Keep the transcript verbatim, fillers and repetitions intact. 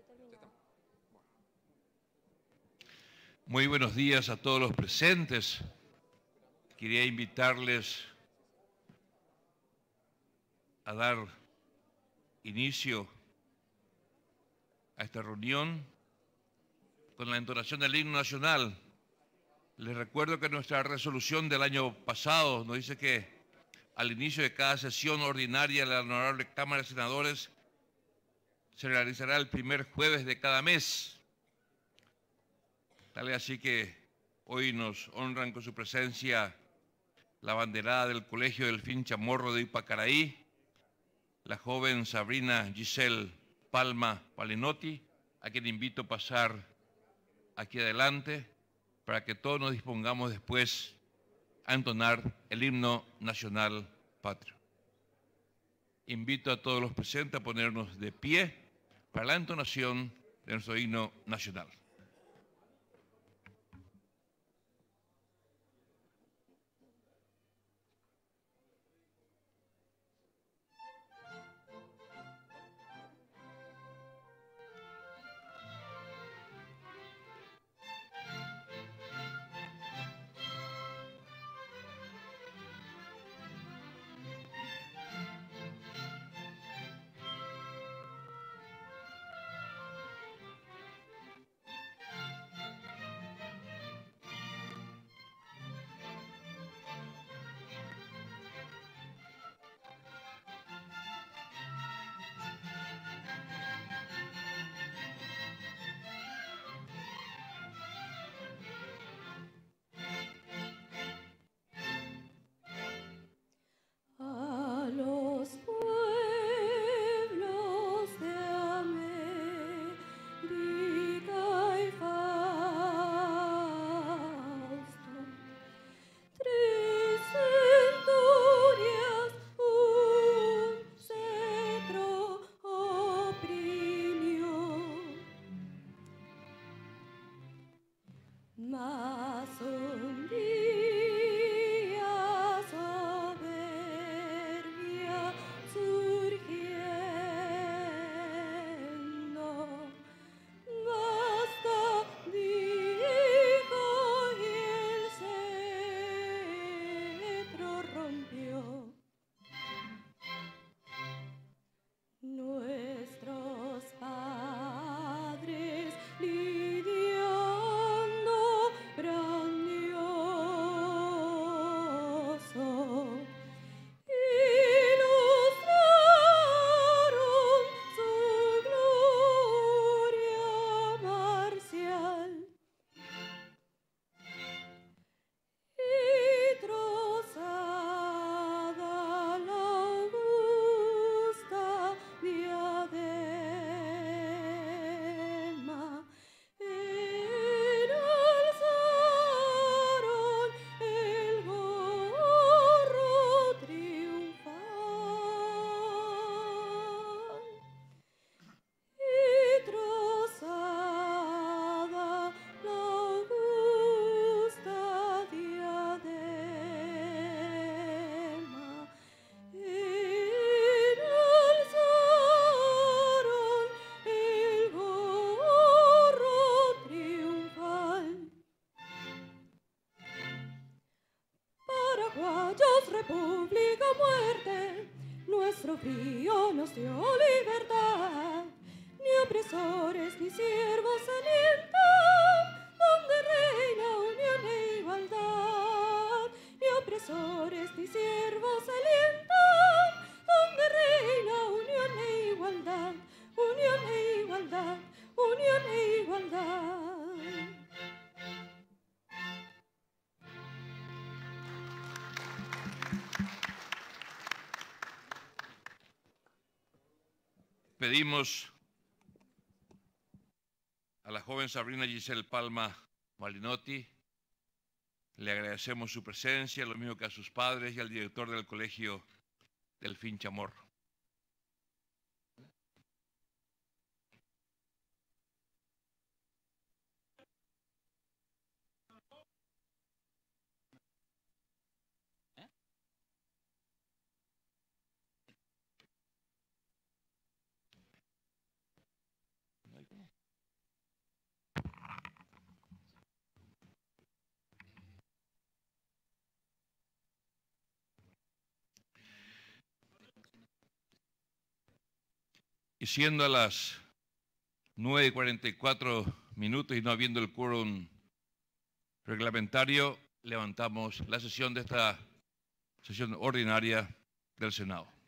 Muy buenos días a todos los presentes. Quería invitarles a dar inicio a esta reunión con la entonación del himno nacional. Les recuerdo que nuestra resolución del año pasado nos dice que al inicio de cada sesión ordinaria de la Honorable Cámara de Senadores se realizará el primer jueves de cada mes. Tal es así que hoy nos honran con su presencia la banderada del Colegio Delfín Chamorro de Ipacaraí, la joven Sabrina Giselle Palma Malinotti, a quien invito a pasar aquí adelante para que todos nos dispongamos después a entonar el himno nacional patrio. Invito a todos los presentes a ponernos de pie para la entonación de nuestro himno nacional. Pedimos a la joven Sabrina Giselle Palma Malinotti, le agradecemos su presencia, lo mismo que a sus padres y al director del Colegio Delfín Chamorro. ¿No hay cómo? Y siendo a las nueve y cuarenta y cuatro minutos y no habiendo el quórum reglamentario, levantamos la sesión de esta sesión ordinaria del Senado.